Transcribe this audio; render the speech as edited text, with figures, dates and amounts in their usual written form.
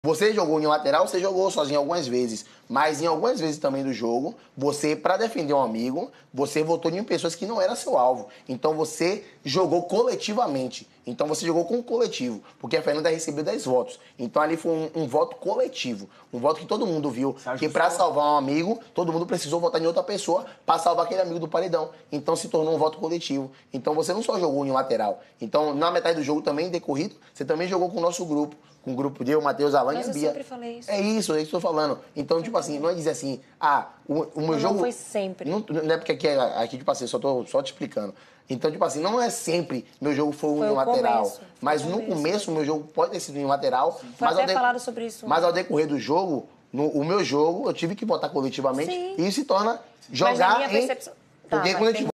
Você jogou em lateral, você jogou sozinho algumas vezes. Mas em algumas vezes também do jogo, você, para defender um amigo, você votou em pessoas que não eram seu alvo. Então você jogou coletivamente. Então você jogou com o coletivo. Porque a Fernanda recebeu 10 votos. Então ali foi um voto coletivo. Um voto que todo mundo viu. Que para salvar um amigo, todo mundo precisou votar em outra pessoa para salvar aquele amigo do paredão. Então se tornou um voto coletivo. Então você não só jogou em lateral. Então na metade do jogo também, decorrido, você também jogou com o nosso grupo. Com o grupo de eu, Matheus, Alan e a Bia. Mas eu sempre falei isso. É isso que eu estou falando. Então, tipo assim, não é dizer assim, o meu jogo... Não foi sempre. Não é porque aqui, tipo assim, só te explicando. Então, tipo assim, não é sempre meu jogo foi em lateral. Mas no começo, o meu jogo pode ter sido em lateral. Foi até falado sobre isso. Mas ao decorrer do jogo, o meu jogo, eu tive que votar coletivamente. Sim. E isso se torna jogar mas na minha percepção... Porque quando a gente